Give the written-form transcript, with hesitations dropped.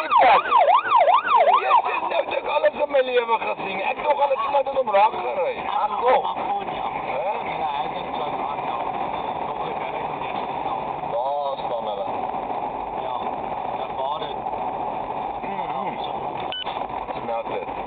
iPad. Nou het ek alles in my lewe gesien. Ek nog al het iemand in hom raak gery. Ag kom. Daar staan hulle. Ja, daar waar dit. Smelt dit.